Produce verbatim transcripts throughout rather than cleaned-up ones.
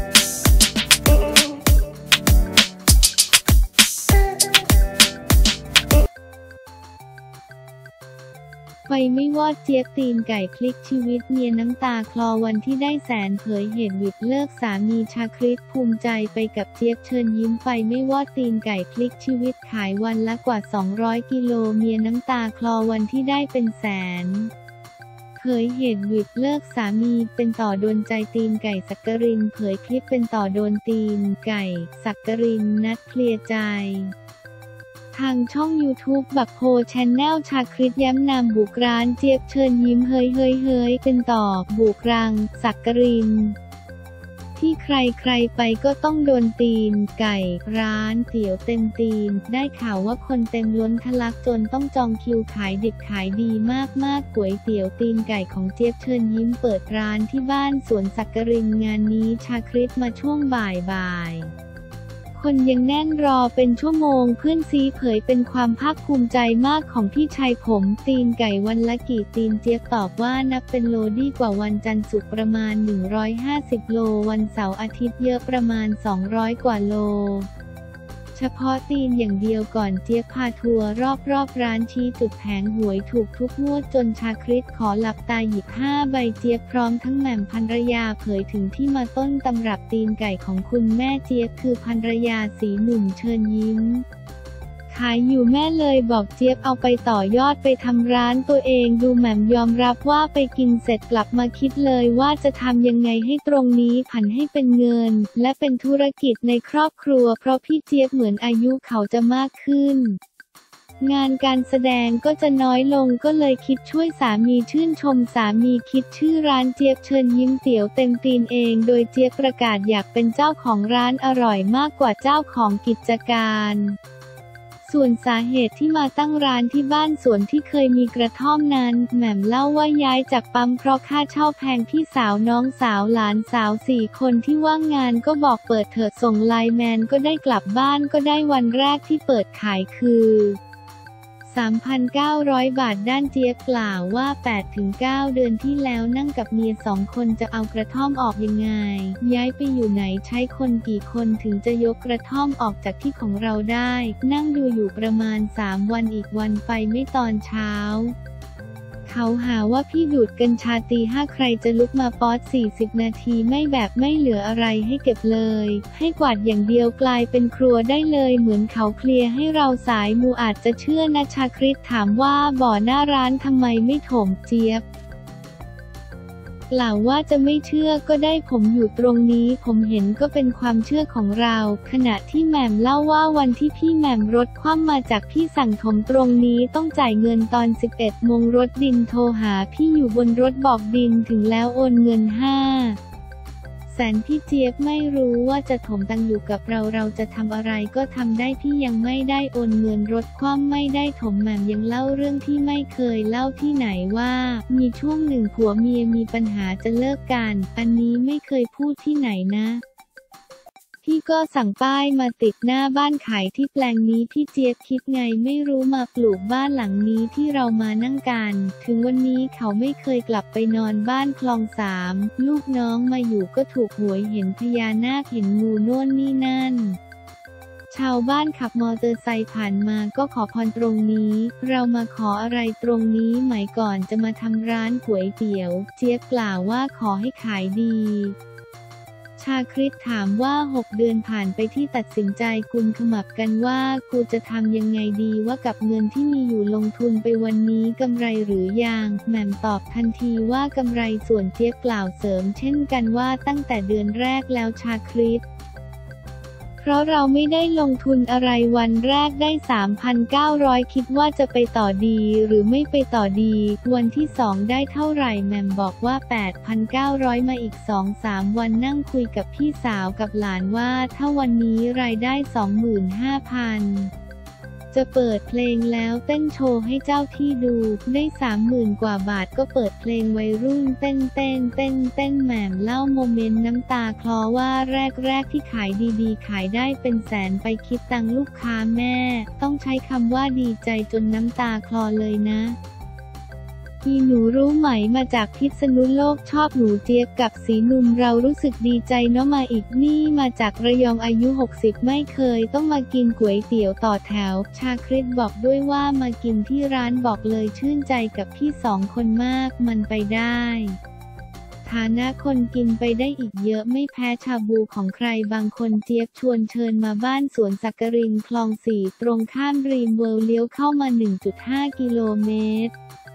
ไฟไม่วอดเจี๊ยบตีนไก่พลิกชีวิตเมียน้ำตาคลอวันที่ได้แสนเผยเหตุหวิดเลิกสามีชาคริสภูมิใจไปกับเจี๊ยบเชิญยิ้มไฟไม่วอดตีนไก่พลิกชีวิตขายวันละกว่าสองร้อยกิโลเมียน้ำตาคลอวันที่ได้เป็นแสนเผยเหตุหวิดเลิกสามีเป็นต่อโดนใจตีนไก่สักกรินเผยคลิปเป็นต่อโดนตีนไก่สักกรินนัดเคลียร์ใจทางช่องยูทูบบักโพแชนแนลชาคริสย้ำนามบุกร้านเจี๊ยบเชิญยิ้มเฮยเฮยเฮยเป็นต่อบุกรังสักกรินที่ใครใครไปก็ต้องโดนตีนไก่ร้านเตี๋ยวเต็มตีนได้ข่าวว่าคนเต็มล้นทะลักจนต้องจองคิวขายดิบขายดีมากๆก๋วยเตี๋ยวตีนไก่ของเจี๊ยบเชิญยิ้มเปิดร้านที่บ้านสวนสักกรินงานนี้ชาคริสมาช่วงบ่ายๆคนยังแน่นรอเป็นชั่วโมงเพื่อนซีเผยเป็นความภาคภูมิใจมากของพี่ชายผมตีนไก่วันละกี่ตีนเจี๊ยบตอบว่านับเป็นโลดีกว่าวันจันทร์ศุกร์ประมาณหนึ่งร้อยห้าสิบโลวันเสาร์อาทิตย์เยอะประมาณสองร้อยกว่าโลเฉพาะตีนอย่างเดียวก่อนเจี๊ยบพาทัวร์รอบๆร้านชี้จุดแผงหวยถูกทุกงวดจนชาคริสขอหลับตาหยิบห้าใบเจี๊ยบพร้อมทั้งแหม่มภรรยาเผยถึงที่มาต้นตำรับตีนไก่ของคุณแม่เจี๊ยบคือภรรยาสีหนุ่มเชิญยิ้มขายอยู่แม่เลยบอกเจี๊ยบเอาไปต่อยอดไปทำร้านตัวเองดูแหม่มยอมรับว่าไปกินเสร็จกลับมาคิดเลยว่าจะทำยังไงให้ตรงนี้ผันให้เป็นเงินและเป็นธุรกิจในครอบครัวเพราะพี่เจี๊ยบเหมือนอายุเขาจะมากขึ้นงานการแสดงก็จะน้อยลงก็เลยคิดช่วยสามีชื่นชมสามีคิดชื่อร้านเจี๊ยบเชิญยิ้มเตี๋ยวเต็มตีนเองโดยเจี๊ยบประกาศอยากเป็นเจ้าของร้านอร่อยมากกว่าเจ้าของกิจการส่วนสาเหตุที่มาตั้งร้านที่บ้านสวนที่เคยมีกระท่อมนั้นแหม่มเล่าว่าย้ายจากปั๊มเพราะค่าเช่าแพงพี่สาวน้องสาวหลานสาวสี่คนที่ว่างงานก็บอกเปิดเถอะส่งไลน์แมนก็ได้กลับบ้านก็ได้วันแรกที่เปิดขายคือ สามพันเก้าร้อย บาทด้านเจี๊ยบกล่าวว่า แปดถึงเก้า เดือนที่แล้วนั่งกับเมียสองคนจะเอากระท่อมออกยังไงย้ายไปอยู่ไหนใช้คนกี่คนถึงจะยกกระท่อมออกจากที่ของเราได้นั่งดูอยู่ประมาณสามวันอีกวันไฟไม่ตอนเช้าเขาหาว่าพี่ดูดกัญชาตีห้าใครจะลุกมาป๊อดสี่สิบนาทีไม่แบบไม่เหลืออะไรให้เก็บเลยให้กวาดอย่างเดียวกลายเป็นครัวได้เลยเหมือนเขาเคลียร์ให้เราสายมูอาจจะเชื่อนะชาคริสถามว่าบ่อหน้าร้านทำไมไม่ถมเจี๊ยบกล่าวว่าจะไม่เชื่อก็ได้ผมอยู่ตรงนี้ผมเห็นก็เป็นความเชื่อของเราขณะที่แหม่มเล่าว่าวันที่พี่แหม่มรถคว่ำมาจากพี่สั่งถมตรงนี้ต้องจ่ายเงินตอนสิบเอ็ดโมงรถดินโทรหาพี่อยู่บนรถบอกดินถึงแล้วโอนเงินห้าแสนพี่เจี๊ยบไม่รู้ว่าจะถมตังอยู่กับเราเราจะทำอะไรก็ทำได้พี่ยังไม่ได้โอนเงินรถคว่ำไม่ได้ถมแหม่มยังเล่าเรื่องที่ไม่เคยเล่าที่ไหนว่ามีช่วงหนึ่งผัวเมียมีปัญหาจะเลิกกันอันนี้ไม่เคยพูดที่ไหนนะพี่ก็สั่งป้ายมาติดหน้าบ้านขายที่แปลงนี้พี่เจี๊ยบคิดไงไม่รู้มาปลูกบ้านหลังนี้ที่เรามานั่งกันถึงวันนี้เขาไม่เคยกลับไปนอนบ้านคลองสามลูกน้องมาอยู่ก็ถูกหวยเห็นพญานาคเห็นงูโน่นนี่นั่นชาวบ้านขับมอเตอร์ไซค์ผ่านมาก็ขอพรตรงนี้เรามาขออะไรตรงนี้ไหมก่อนจะมาทำร้านก๋วยเตี๋ยวเจี๊ยบกล่าวว่าขอให้ขายดีชาคริสถามว่าหกเดือนผ่านไปที่ตัดสินใจกุมขมับกันว่ากูจะทำยังไงดีว่ากับเงินที่มีอยู่ลงทุนไปวันนี้กำไรหรือยังแหม่มตอบทันทีว่ากำไรส่วนเจี๊ยบกล่าวเสริมเช่นกันว่าตั้งแต่เดือนแรกแล้วชาคริสเพราะเราไม่ได้ลงทุนอะไรวันแรกได้ สามพันเก้าร้อย คิดว่าจะไปต่อดีหรือไม่ไปต่อดีวันที่สองได้เท่าไหร่แหม่มบอกว่า แปดพันเก้าร้อย มาอีก สองสาม วันนั่งคุยกับพี่สาวกับหลานว่าถ้าวันนี้รายได้ สองหมื่นห้าพันจะเปิดเพลงแล้วเต้นโชว์ให้เจ้าที่ดูได้สามหมื่นกว่าบาทก็เปิดเพลงวัยรุ่นเต้นเต้นเต้นเต้นแหม่มเล่าโมเมนต์น้ำตาคลอว่าแรกๆที่ขายดีๆขายได้เป็นแสนไปคิดตังลูกค้าแม่ต้องใช้คำว่าดีใจจนน้ำตาคลอเลยนะอีหนูรู้ไหมมาจากพิษณุโลกชอบหนูเจี๊ยบกับสีนุ่มเรารู้สึกดีใจเนาะมาอีกนี่มาจากระยองอายุหกสิบไม่เคยต้องมากินก๋วยเตี๋ยวต่อแถวชาคริสบอกด้วยว่ามากินที่ร้านบอกเลยชื่นใจกับพี่สองคนมากมันไปได้ฐานะคนกินไปได้อีกเยอะไม่แพ้ชาบูของใครบางคนเจี๊ยบชวนเชิญมาบ้านสวนสักกรินคลองสี่ตรงข้ามรีมเวิลด์เลี้ยวเข้ามา หนึ่งจุดห้า กิโลเมตร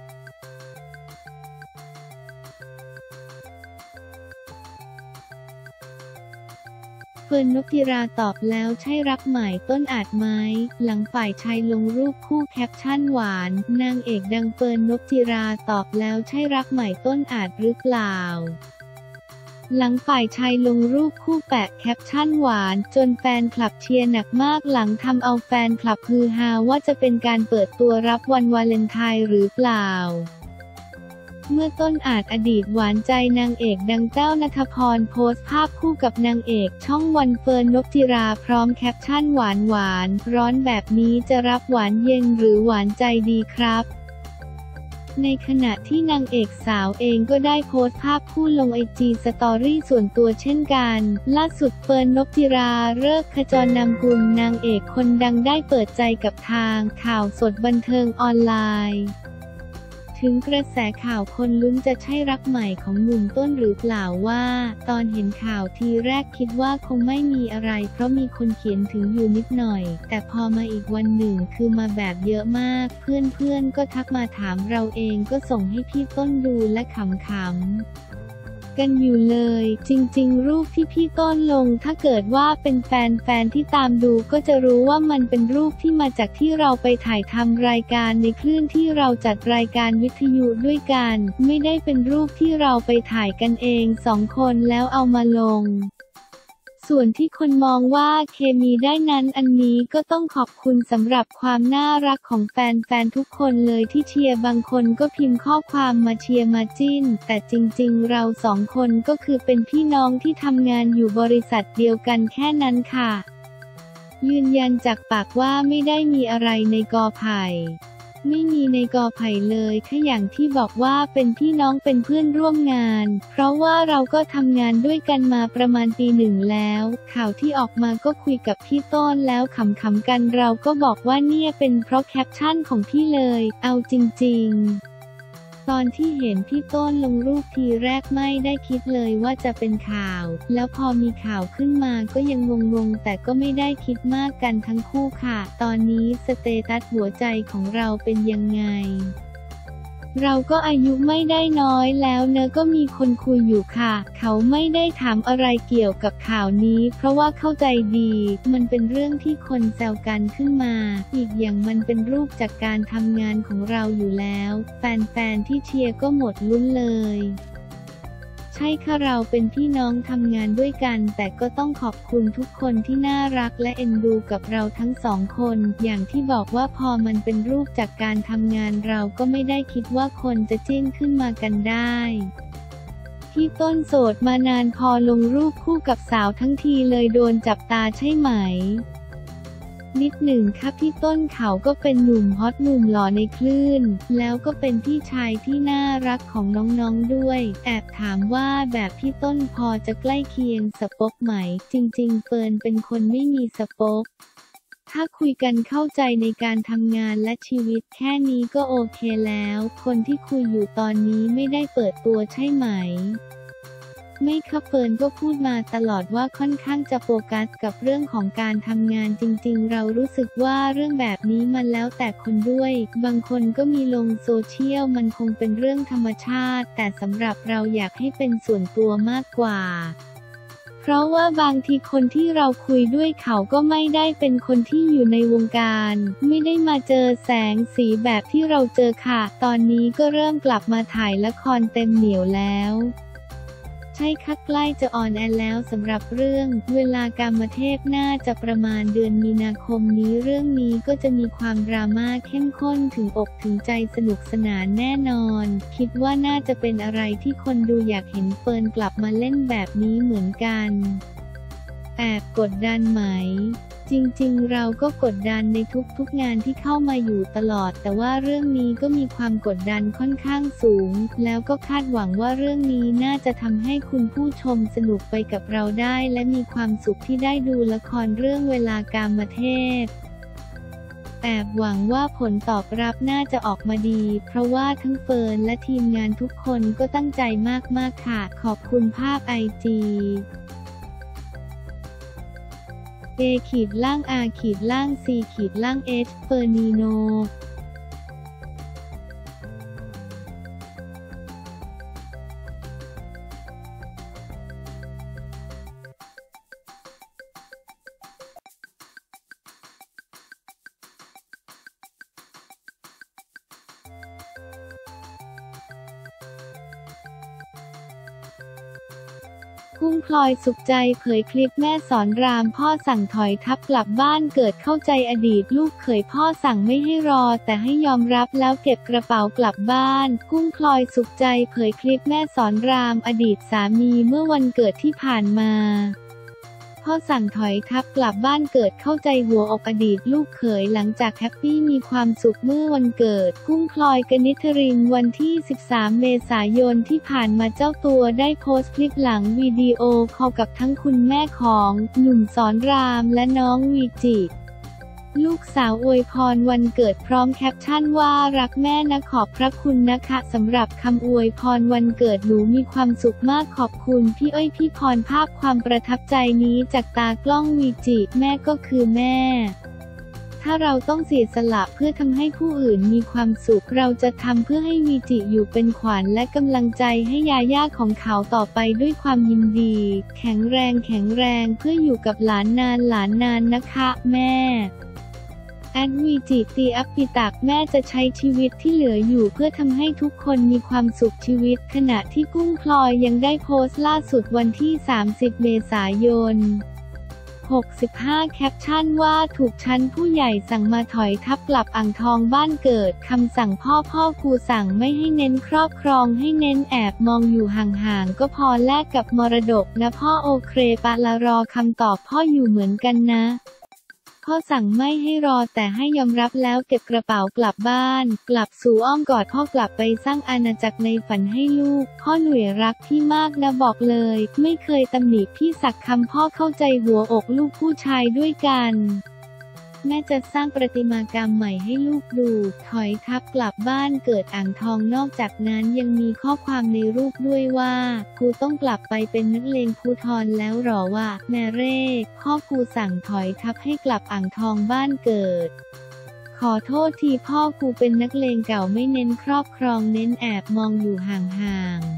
เฟิร์น นพจิราตอบแล้วใช่รักใหม่ต้นอาจไหมหลังฝ่ายชายลงรูปคู่แคปชั่นหวานนางเอกดังเฟิร์น นพจิราตอบแล้วใช่รักใหม่ต้นอาจหรือเปล่าหลังฝ่ายชายลงรูปคู่แปะแคปชั่นหวานจนแฟนคลับเชียร์หนักมากหลังทำเอาแฟนคลับฮือฮาว่าจะเป็นการเปิดตัวรับวันวาเลนไทน์หรือเปล่าเมื่อต้นอาจอดีตหวานใจนางเอกดังแต้วณัฐพรโพสต์ภาพคู่กับนางเอกช่องวันเฟิร์น นพจิราพร้อมแคปชั่นหวานหวานร้อนแบบนี้จะรับหวานเย็นหรือหวานใจดีครับในขณะที่นางเอกสาวเองก็ได้โพสต์ภาพคู่ลงไอจีสตอรี่ส่วนตัวเช่นกันล่าสุดเฟิร์น นพจิราฤกษ์ขจรนำกุลนางเอกคนดังได้เปิดใจกับทางข่าวสดบันเทิงออนไลน์ถึงกระแสข่าวคนลุ้นจะใช่รักใหม่ของหนุ่มต้นหรือเปล่าว่าตอนเห็นข่าวทีแรกคิดว่าคงไม่มีอะไรเพราะมีคนเขียนถึงอยู่นิดหน่อยแต่พอมาอีกวันหนึ่งคือมาแบบเยอะมากเพื่อนๆก็ทักมาถามเราเองก็ส่งให้พี่ต้นดูและขำๆกันอยู่เลยจริงๆรูปที่พี่ต้นลงถ้าเกิดว่าเป็นแฟนๆที่ตามดูก็จะรู้ว่ามันเป็นรูปที่มาจากที่เราไปถ่ายทำรายการในคลื่นที่เราจัดรายการวิทยุด้วยกันไม่ได้เป็นรูปที่เราไปถ่ายกันเองสองคนแล้วเอามาลงส่วนที่คนมองว่าเคมีได้นั้นอันนี้ก็ต้องขอบคุณสำหรับความน่ารักของแฟนๆทุกคนเลยที่เชียร์บางคนก็พิมพ์ข้อความมาเชียร์มาจิ้นแต่จริงๆเราสองคนก็คือเป็นพี่น้องที่ทำงานอยู่บริษัทเดียวกันแค่นั้นค่ะยืนยันจากปากว่าไม่ได้มีอะไรในกอไผ่ไม่มีในกอไผ่เลยแค่อย่างที่บอกว่าเป็นพี่น้องเป็นเพื่อนร่วมงานเพราะว่าเราก็ทำงานด้วยกันมาประมาณปีหนึ่งแล้วข่าวที่ออกมาก็คุยกับพี่ต้นแล้วขำๆกันเราก็บอกว่าเนี่ยเป็นเพราะแคปชั่นของพี่เลยเอาจริงๆตอนที่เห็นพี่ต้นลงรูปทีแรกไม่ได้คิดเลยว่าจะเป็นข่าวแล้วพอมีข่าวขึ้นมาก็ยังงงๆแต่ก็ไม่ได้คิดมากกันทั้งคู่ค่ะตอนนี้สเตตัสหัวใจของเราเป็นยังไงเราก็อายุไม่ได้น้อยแล้วเนอะก็มีคนคุยอยู่ค่ะเขาไม่ได้ถามอะไรเกี่ยวกับข่าวนี้เพราะว่าเข้าใจดีมันเป็นเรื่องที่คนแซวกันขึ้นมาอีกอย่างมันเป็นรูปจากการทำงานของเราอยู่แล้วแฟนๆที่เชียร์ก็หมดลุ้นเลยใช่ค่ะเราเป็นพี่น้องทำงานด้วยกันแต่ก็ต้องขอบคุณทุกคนที่น่ารักและเอ็นดูกับเราทั้งสองคนอย่างที่บอกว่าพอมันเป็นรูปจากการทำงานเราก็ไม่ได้คิดว่าคนจะจิ้นขึ้นมากันได้พี่ต้นโสดมานานพอลงรูปคู่กับสาวทั้งทีเลยโดนจับตาใช่ไหมนิดหนึ่งค่ะพี่ต้นเขาก็เป็นหนุ่มฮอตหนุ่มหล่อในคลื่นแล้วก็เป็นพี่ชายที่น่ารักของน้องๆด้วยแอบถามว่าแบบพี่ต้นพอจะใกล้เคียงสปอกไหมจริงๆเฟิร์นเป็นคนไม่มีสปอกถ้าคุยกันเข้าใจในการทำงานและชีวิตแค่นี้ก็โอเคแล้วคนที่คุยอยู่ตอนนี้ไม่ได้เปิดตัวใช่ไหมไม่ค่ะเฟิร์นก็พูดมาตลอดว่าค่อนข้างจะโฟกัสกับเรื่องของการทำงานจริงๆเรารู้สึกว่าเรื่องแบบนี้มันแล้วแต่คนด้วยบางคนก็มีลงโซเชียลมันคงเป็นเรื่องธรรมชาติแต่สำหรับเราอยากให้เป็นส่วนตัวมากกว่าเพราะว่าบางทีคนที่เราคุยด้วยเขาก็ไม่ได้เป็นคนที่อยู่ในวงการไม่ได้มาเจอแสงสีแบบที่เราเจอค่ะตอนนี้ก็เริ่มกลับมาถ่ายละครเต็มเหนียวแล้วใช่ค่ะใกล้จะออนแอร์แล้วสำหรับเรื่องเวลากามเทพน่าจะประมาณเดือนมีนาคมนี้เรื่องนี้ก็จะมีความดราม่าเข้มข้นถึงอกถึงใจสนุกสนานแน่นอนคิดว่าน่าจะเป็นอะไรที่คนดูอยากเห็นเฟิร์นกลับมาเล่นแบบนี้เหมือนกันแอบกดดันไหมจจริงๆเราก็กดดันในทุกๆงานที่เข้ามาอยู่ตลอดแต่ว่าเรื่องนี้ก็มีความกดดันค่อนข้างสูงแล้วก็คาดหวังว่าเรื่องนี้น่าจะทำให้คุณผู้ชมสนุกไปกับเราได้และมีความสุขที่ได้ดูละครเรื่องเวลากามเทพแอบหวังว่าผลตอบรับน่าจะออกมาดีเพราะว่าทั้งเฟิร์นและทีมงานทุกคนก็ตั้งใจมากๆค่ะขอบคุณภาพไอจีเอขีดล่างอาขีดล่างซีขีดล่างเอชเฟอร์นีโนกุ้งพลอยสุขใจเผยคลิปแม่สอนรามพ่อสั่งถอยทับกลับบ้านเกิดเข้าใจอดีตลูกเขยพ่อสั่งไม่ให้รอแต่ให้ยอมรับแล้วเก็บกระเป๋ากลับบ้านกุ้งพลอยสุขใจเผยคลิปแม่สอนรามอดีตสามีเมื่อวันเกิดที่ผ่านมาพ่อสั่งถอยทับกลับบ้านเกิดเข้าใจหัวอกอดีตลูกเขยหลังจากแฮปปี้มีความสุขเมื่อวันเกิดกุ้งพลอยกนิษฐรินวันที่สิบสามเมษายนที่ผ่านมาเจ้าตัวได้โพสต์คลิปหลังวิดีโอคอลกับทั้งคุณแม่ของหนุ่มสอนรามและน้องวีจิลูกสาวอวยพรวันเกิดพร้อมแคปชั่นว่ารักแม่นะขอบพระคุณนะคะสำหรับคำอวยพรวันเกิดหนูมีความสุขมากขอบคุณพี่เอ้ยพี่พรภาพความประทับใจนี้จากตากล้องวีจิแม่ก็คือแม่ถ้าเราต้องเสียสละเพื่อทำให้ผู้อื่นมีความสุขเราจะทำเพื่อให้วีจิอยู่เป็นขวัญและกำลังใจให้ยาย่าของเขาต่อไปด้วยความยินดีแข็งแรงแข็งแรงเพื่ออยู่กับหลานนานหลานนานนะคะแม่แอดวีจิตีอัปปิตักแม่จะใช้ชีวิตที่เหลืออยู่เพื่อทำให้ทุกคนมีความสุขชีวิตขณะที่กุ้งพลอยยังได้โพสต์ล่าสุดวันที่สามสิบเมษายนหกสิบห้าแคปชั่นว่าถูกชั้นผู้ใหญ่สั่งมาถอยทับกลับอ่างทองบ้านเกิดคำสั่งพ่อพ่อกูสั่งไม่ให้เน้นครอบครองให้เน้นแอบมองอยู่ห่างๆก็พอแลกกับมรดกนะพ่อโอเคปะละรอคำตอบพ่ออยู่เหมือนกันนะพ่อสั่งไม่ให้รอแต่ให้ยอมรับแล้วเก็บกระเป๋ากลับบ้านกลับสู่อ้อมกอดพ่อกลับไปสร้างอาณาจักรในฝันให้ลูกพ่อหนุ่ยรักพี่มากนะบอกเลยไม่เคยตำหนิพี่สักคำพ่อเข้าใจหัวอกลูกผู้ชายด้วยกันแม่จะสร้างประติมากรรมใหม่ให้ลูกดูถอยทับกลับบ้านเกิดอ่างทองนอกจากนั้นยังมีข้อความในรูปด้วยว่ากูต้องกลับไปเป็นนักเลงภูธรแล้วหรอวะแม่เร่พ่อกูสั่งถอยทับให้กลับอ่างทองบ้านเกิดขอโทษทีพ่อกูเป็นนักเลงเก่าไม่เน้นครอบครองเน้นแอบมองอยู่ห่างๆ